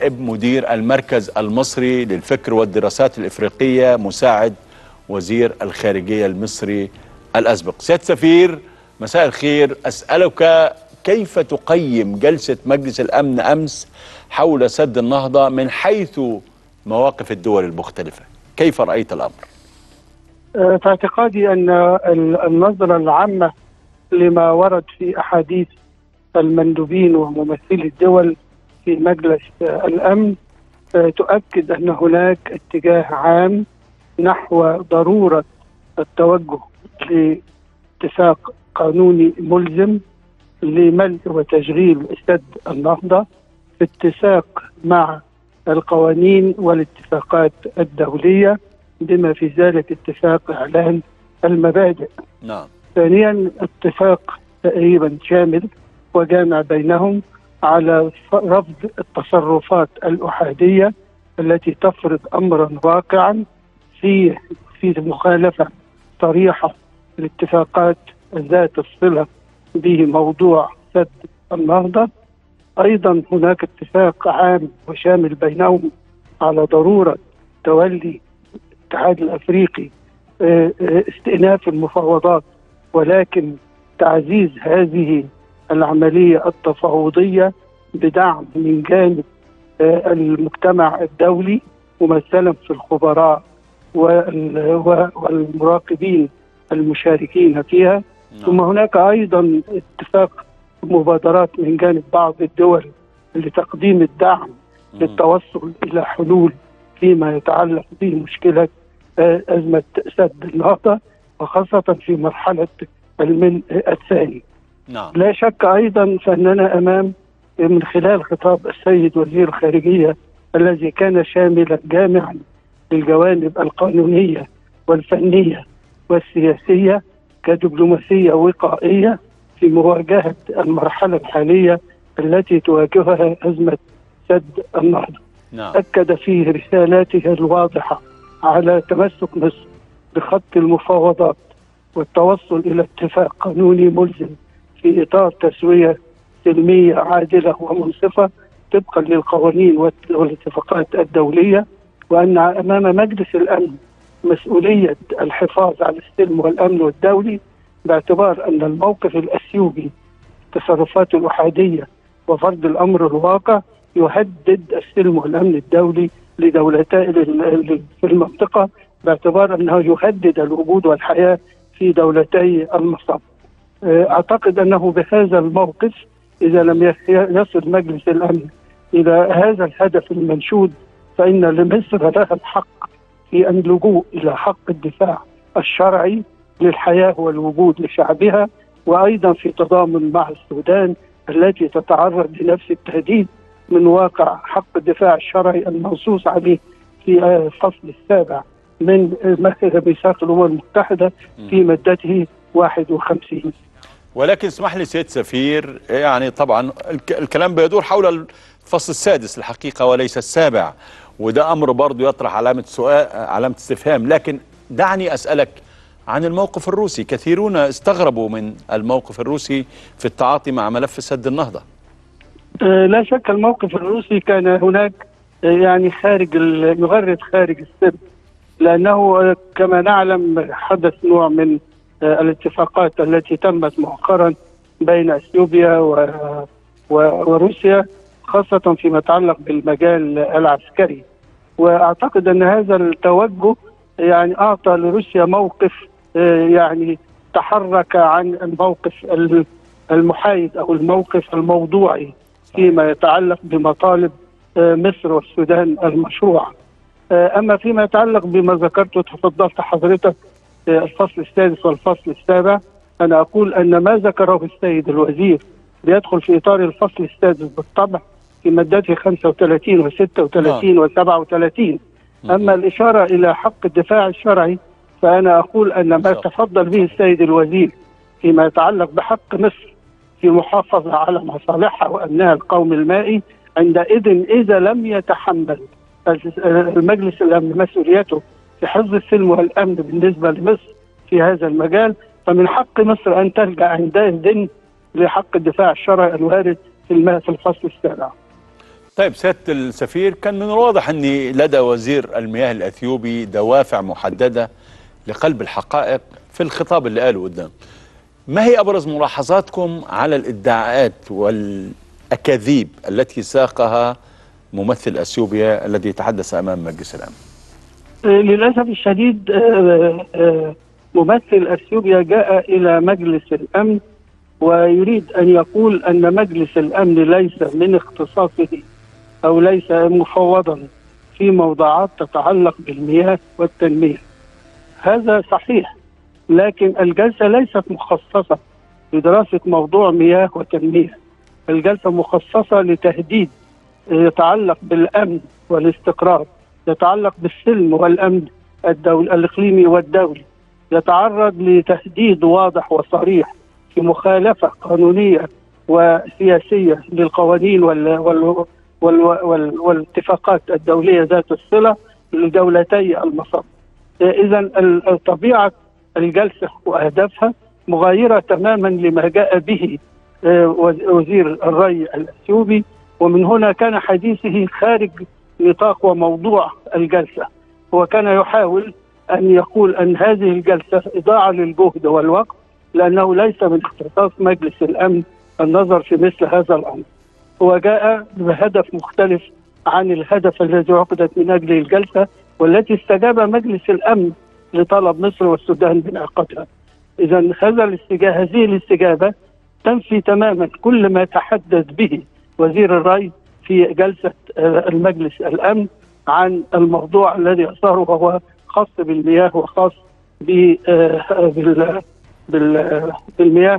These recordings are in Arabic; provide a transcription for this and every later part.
نائب مدير المركز المصري للفكر والدراسات الإفريقية، مساعد وزير الخارجية المصري الأسبق. سيادة السفير، مساء الخير. أسألك كيف تقيم جلسة مجلس الأمن أمس حول سد النهضة من حيث مواقف الدول المختلفة؟ كيف رأيت الأمر؟ في اعتقادي أن النظرة العامة لما ورد في أحاديث المندوبين وممثلي الدول في مجلس الأمن تؤكد أن هناك اتجاه عام نحو ضرورة التوجه لاتفاق قانوني ملزم لملء وتشغيل سد النهضة في اتساق مع القوانين والاتفاقات الدولية، بما في ذلك اتفاق إعلان المبادئ. نعم. ثانيا، اتفاق تقريبا شامل وجامع بينهم على رفض التصرفات الأحادية التي تفرض أمرا واقعا في مخالفة صريحة للاتفاقات ذات الصلة بموضوع سد النهضة. أيضا هناك اتفاق عام وشامل بينهم على ضرورة تولي الاتحاد الأفريقي استئناف المفاوضات، ولكن تعزيز هذه العملية التفاوضية بدعم من جانب المجتمع الدولي ممثلا في الخبراء والمراقبين المشاركين فيها. ثم هناك أيضا اتفاق مبادرات من جانب بعض الدول لتقديم الدعم للتوصل إلى حلول فيما يتعلق بمشكلة أزمة سد النهضة، وخاصة في مرحلة الملء الثاني. نعم. لا شك أيضا فأننا أمام من خلال خطاب السيد وزير الخارجية الذي كان شاملا جامعا للجوانب القانونية والفنية والسياسية كدبلوماسية وقائية في مواجهة المرحلة الحالية التي تواجهها أزمة سد النهضة. نعم. أكد في رسالته الواضحة على تمسك مصر بخط المفاوضات والتوصل إلى اتفاق قانوني ملزم في إطار تسوية سلمية عادلة ومنصفة طبقا للقوانين والاتفاقات الدولية، وأن أمام مجلس الأمن مسؤولية الحفاظ على السلم والأمن الدولي، باعتبار أن الموقف الأثيوبي التصرفات الأحادية وفرض الأمر الواقع يهدد السلم والأمن الدولي لدولتي في المنطقة، باعتبار أنه يهدد الوجود والحياة في دولتي المصب. أعتقد أنه بهذا الموقف إذا لم يصل مجلس الأمن إلى هذا الهدف المنشود، فإن لمصر لها الحق في أن اللجوء إلى حق الدفاع الشرعي للحياة والوجود لشعبها، وأيضا في تضامن مع السودان التي تتعرض لنفس التهديد من واقع حق الدفاع الشرعي المنصوص عليه في الفصل 7 من ميثاق الأمم المتحدة في مادته 51. ولكن اسمح لي سيد سفير، يعني طبعا الكلام بيدور حول الفصل السادس الحقيقة وليس السابع، وده أمر برضو يطرح علامة استفهام. لكن دعني أسألك عن الموقف الروسي. كثيرون استغربوا من الموقف الروسي في التعاطي مع ملف سد النهضة. لا شك الموقف الروسي كان هناك يعني يغرد خارج السد، لأنه كما نعلم حدث نوع من الاتفاقات التي تمت مؤخرا بين اثيوبيا وروسيا، خاصة فيما يتعلق بالمجال العسكري. واعتقد ان هذا التوجه يعني اعطى لروسيا موقف يعني تحرك عن الموقف المحايد او الموقف الموضوعي فيما يتعلق بمطالب مصر والسودان المشروعة. اما فيما يتعلق بما ذكرته تفضلت حضرتك الفصل السادس والفصل السابع، انا اقول ان ما ذكره السيد الوزير بيدخل في اطار الفصل السادس بالطبع في مادته 35 و36 و37. اما الاشاره الى حق الدفاع الشرعي فانا اقول ان ما تفضل به السيد الوزير فيما يتعلق بحق مصر في المحافظه على مصالحها وامنها القومي المائي، عندئذ اذا لم يتحمل المجلس الامن مسؤوليته في حفظ السلم والامن بالنسبه لمصر في هذا المجال، فمن حق مصر ان تلجا عندئذ لحق الدفاع الشرعي الوارد في الفصل السابع. طيب سيادة السفير، كان من الواضح أن لدى وزير المياه الأثيوبي دوافع محددة لقلب الحقائق في الخطاب اللي قاله قدام. ما هي أبرز ملاحظاتكم على الادعاءات والأكاذيب التي ساقها ممثل أثيوبيا الذي تحدث أمام مجلس الأمن؟ للأسف الشديد ممثل أثيوبيا جاء إلى مجلس الأمن ويريد أن يقول أن مجلس الأمن ليس من اختصاصه أو ليس مفوضا في موضوعات تتعلق بالمياه والتنمية. هذا صحيح، لكن الجلسة ليست مخصصة لدراسة موضوع مياه وتنمية. الجلسة مخصصة لتهديد يتعلق بالأمن والاستقرار، يتعلق بالسلم والأمن الإقليمي والدولي، يتعرض لتهديد واضح وصريح في مخالفة قانونية وسياسية للقوانين والاتفاقات الدولية ذات الصلة لدولتي المصب. إذن طبيعة الجلسة وأهدافها مغايرة تماما لما جاء به وزير الري الأثيوبي، ومن هنا كان حديثه خارج نطاق وموضوع الجلسة. هو كان يحاول أن يقول أن هذه الجلسة إضاعة للجهد والوقت، لأنه ليس من اختصاص مجلس الأمن النظر في مثل هذا الأمر. هو جاء بهدف مختلف عن الهدف الذي عقدت من أجله الجلسة، والتي استجاب مجلس الأمن لطلب مصر والسودان بانعقادها. إذن هذه الاستجابة تنفي تماما كل ما تحدث به وزير الري في جلسة المجلس الأمن عن الموضوع الذي أثاره، وهو خاص بالمياه وخاص بالمياه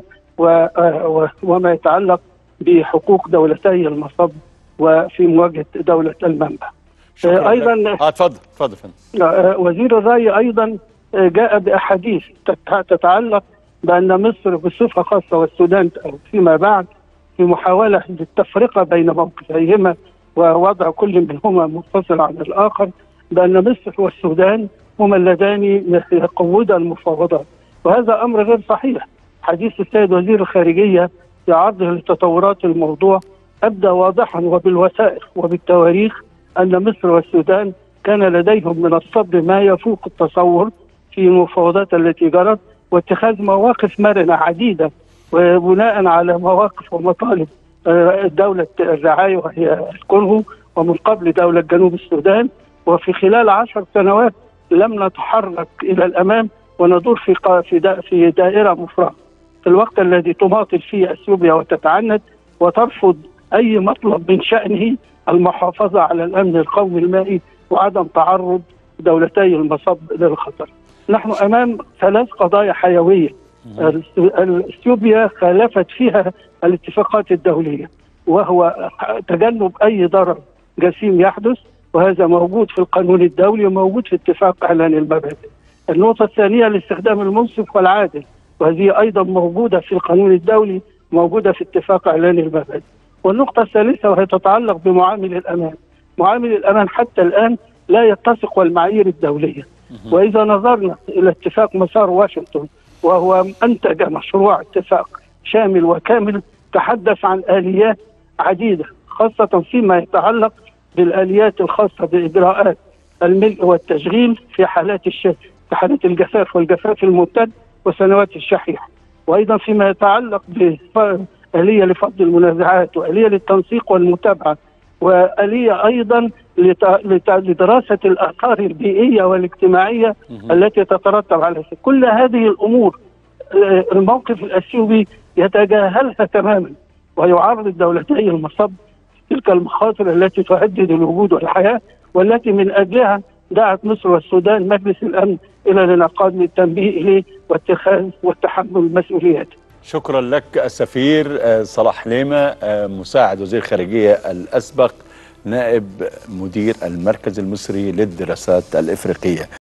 وما يتعلق بحقوق دولتي المصب وفي مواجهة دولة المنبع. أيضا تفضل. وزير الري أيضا جاء بأحاديث تتعلق بأن مصر بصفة خاصة والسودان فيما بعد في محاولة للتفرقة بين موقفيهما ووضع كل منهما منفصل عن الآخر، بأن مصر والسودان هما اللذان يقودا المفاوضات، وهذا أمر غير صحيح. حديث السيد وزير الخارجية في عرضه لتطورات الموضوع أبدى واضحا وبالوثائق وبالتواريخ أن مصر والسودان كان لديهم من الصبر ما يفوق التصور في المفاوضات التي جرت، واتخاذ مواقف مرنة عديدة وبناء على مواقف ومطالب دولة الرعاية وهي الكونغو، ومن قبل دولة جنوب السودان. وفي خلال 10 سنوات لم نتحرك إلى الأمام وندور في دائرة مفرغة، في الوقت الذي تماطل فيه أثيوبيا وتتعنت وترفض أي مطلب من شأنه المحافظة على الأمن القومي المائي وعدم تعرض دولتي المصب للخطر. نحن أمام 3 قضايا حيوية أثيوبيا خالفت فيها الاتفاقات الدولية، وهو تجنب أي ضرر جسيم يحدث، وهذا موجود في القانون الدولي وموجود في اتفاق إعلان المبادئ. النقطة الثانية الاستخدام المنصف والعادل، وهذه أيضا موجودة في القانون الدولي، موجودة في اتفاق إعلان المبادئ. والنقطة الثالثة وهي تتعلق بمعامل الأمان. معامل الأمان حتى الآن لا يتسق والمعايير الدولية. وإذا نظرنا إلى اتفاق مسار واشنطن، وهو أنتج مشروع اتفاق شامل وكامل تحدث عن آليات عديدة، خاصة فيما يتعلق بالآليات الخاصة بإجراءات الملء والتشغيل في حالات الجفاف والجفاف الممتد وسنوات الشحيح، وأيضا فيما يتعلق بآلية لفض المنازعات وآلية للتنسيق والمتابعة وآلية أيضا لدراسة الآثار البيئية والاجتماعية التي تترتب على كل هذه الأمور. الموقف الأثيوبي يتجاهلها تماما ويعرض دولتي المصب تلك المخاطر التي تهدد الوجود والحياة، والتي من أجلها دعت مصر والسودان مجلس الأمن إلى الانعقاد للتنبيه إليه واتخاذ والتحمل المسؤوليات. شكرا لك السفير صلاح ليمة، مساعد وزير الخارجية الأسبق، نائب مدير المركز المصري للدراسات الإفريقية.